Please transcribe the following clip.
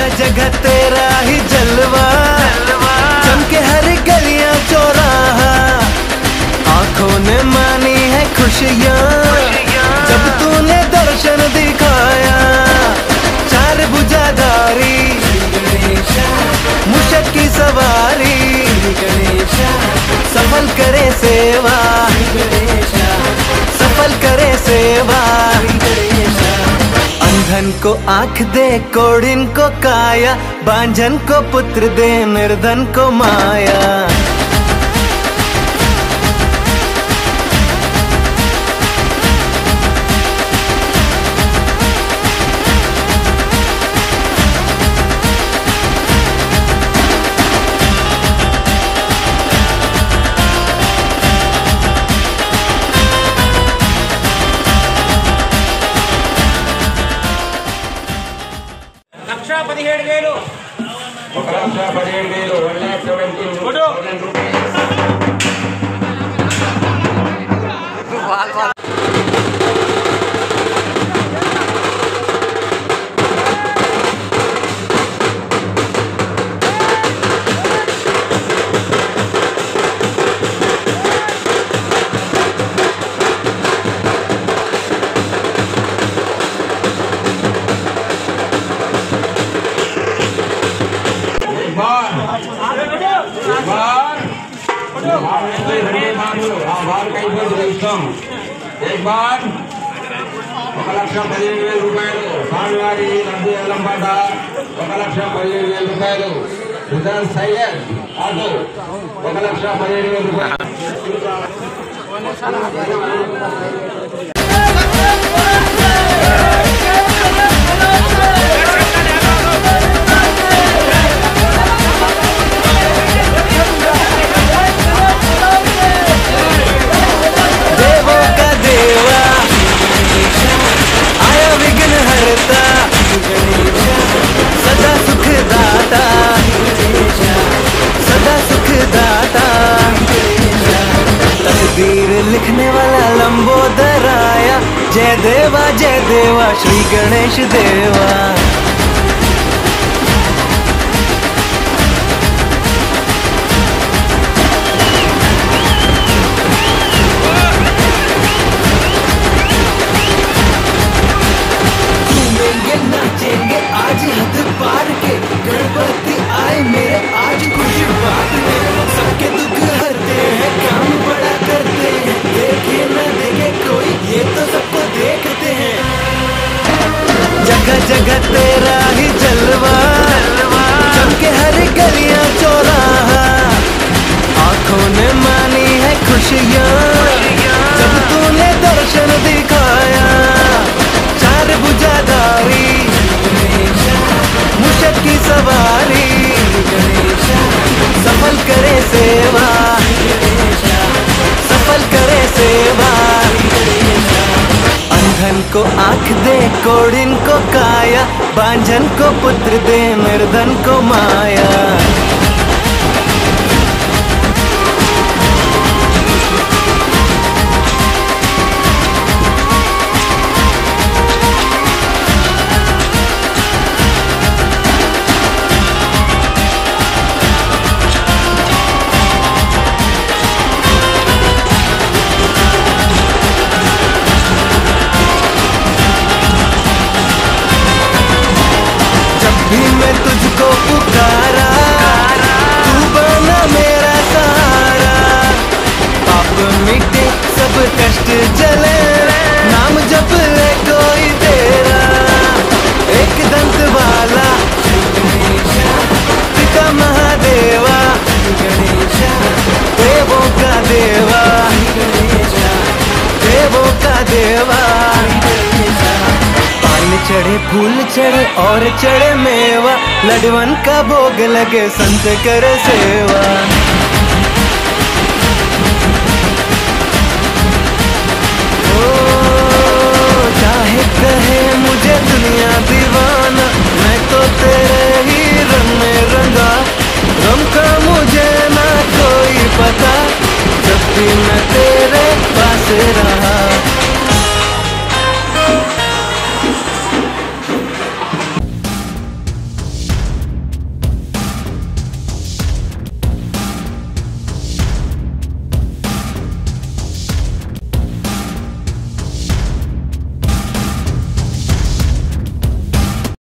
जगह जगह तेरा ही जलवा, चमके हर गलियां चौराहा। आंखों ने मानी है खुशियाँ जब तूने दर्शन दिखाया। चार भुजाधारी मूषक की सवारी, सफल करे सेवा, सफल करे सेवा। अंधन को आँख दे, कोढ़िन को काया, बांझन को पुत्र दे, निर्धन को माया। एक बार 1,15,000 రూపాయలు స్వామివారి నంది ఎల్లంపాట 1,15,000 రూపాయలు రిజర్వ్ సయ్యద్ ఆటో 1,15,000 రూపాయలు सदा सुख दाता, सदा सुख दाता। तकदीर लिखने वाला लंबोदर आया, जय देवा श्री गणेश देवा। आज हद पार के गणपति आए मेरे, आज खुशी बात में सबके दुख हरते हैं, काम बड़ा करते हैं। देखे न देखे कोई ये तो सबको देखते हैं। जगह जगह तेरा ही जलवा, चमके हर गलियां चौराहा। आंखों ने मानी है खुशियाँ जब तूने दर्शन दिखाया। चार भुजाधारी मूषक की सवारी, सफल करे सेवा, सफल करे सेवा। अंधन को आँख दे, कोढ़िन को काया, बांझन को पुत्र दे, निर्धन को माया। भी मैं तुझको पुकारा, तू बना मेरा सहारा। पाप मिटे सब कष्ट जले, नाम जप ले कोई तेरा। एक दंत वाला पिता महादेवा, देवों का देवा, देवों का देवा। चढ़े फूल चढ़े और चढ़े मेवा, लडवन का भोग लगे संत करे सेवा।